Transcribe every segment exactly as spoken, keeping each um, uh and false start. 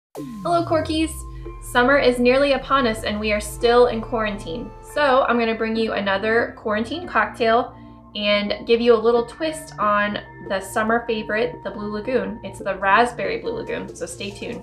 Hello Corkies! Summer is nearly upon us and we are still in quarantine. So I'm going to bring you another quarantine cocktail and give you a little twist on the summer favorite, the Blue Lagoon. It's the Raspberry Blue Lagoon, so stay tuned.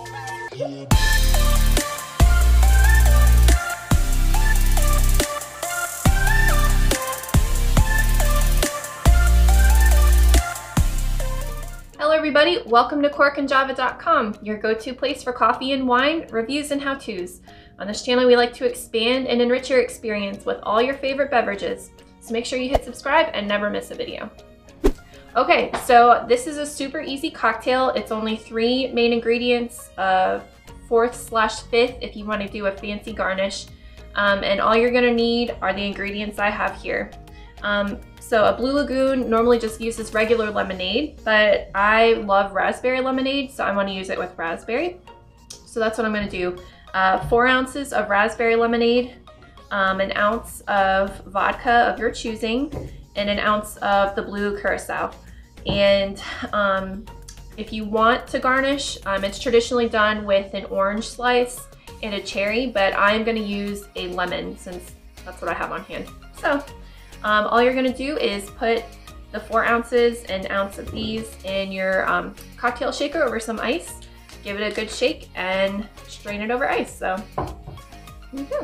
Hello everybody, welcome to cork and java dot com, your go-to place for coffee and wine, reviews and how-tos. On this channel we like to expand and enrich your experience with all your favorite beverages. So make sure you hit subscribe and never miss a video. Okay, so this is a super easy cocktail. It's only three main ingredients, uh, fourth slash fifth if you want to do a fancy garnish. Um, and all you're gonna need are the ingredients I have here. Um, so a Blue Lagoon normally just uses regular lemonade, but I love raspberry lemonade, so I want to use it with raspberry. So that's what I'm going to do. Uh, four ounces of raspberry lemonade, um, an ounce of vodka of your choosing, and an ounce of the Blue Curacao. And um, if you want to garnish, um, it's traditionally done with an orange slice and a cherry, but I'm going to use a lemon since that's what I have on hand. So. Um, all you're gonna do is put the four ounces and ounce of these in your um, cocktail shaker over some ice, give it a good shake, and strain it over ice. So, here we go.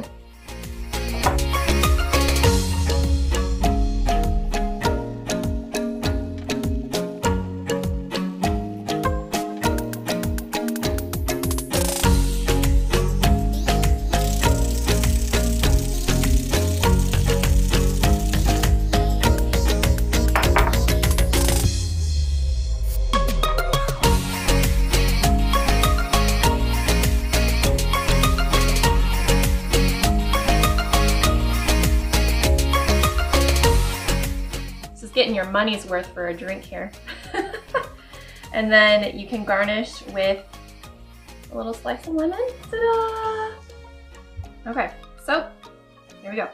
Getting your money's worth for a drink here. And then you can garnish with a little slice of lemon. Ta-da! Okay, so here we go.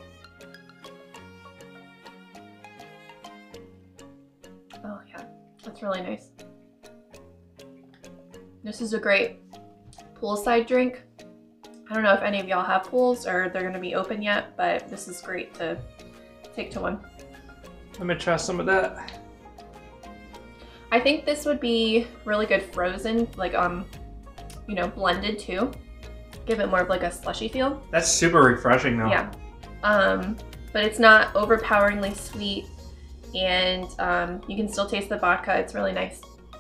Oh yeah, that's really nice. This is a great poolside drink. I don't know if any of y'all have pools or they're gonna be open yet, but this is great to take to one. Let me try some of that. I think this would be really good frozen, like um, you know, blended too. Give it more of like a slushy feel. That's super refreshing though. Yeah, um, but it's not overpoweringly sweet, and um, you can still taste the vodka. It's really nice.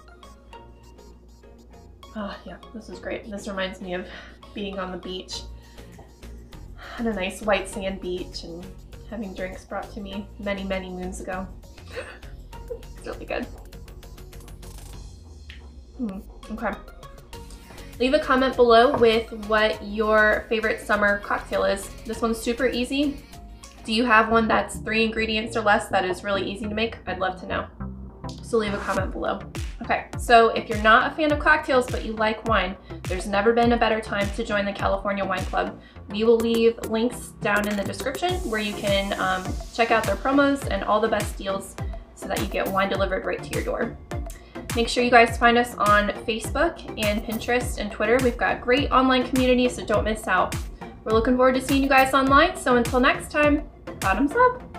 Oh yeah, this is great. This reminds me of being on the beach on a nice white sand beach and having drinks brought to me many, many moons ago. It's really good. Hmm, okay. Leave a comment below with what your favorite summer cocktail is. This one's super easy. Do you have one that's three ingredients or less that is really easy to make? I'd love to know. So leave a comment below. Okay, so if you're not a fan of cocktails but you like wine, there's never been a better time to join the California Wine Club. We will leave links down in the description where you can um, check out their promos and all the best deals so that you get wine delivered right to your door. Make sure you guys find us on Facebook and Pinterest and Twitter. We've got a great online community, so don't miss out. We're looking forward to seeing you guys online, so until next time, bottoms up!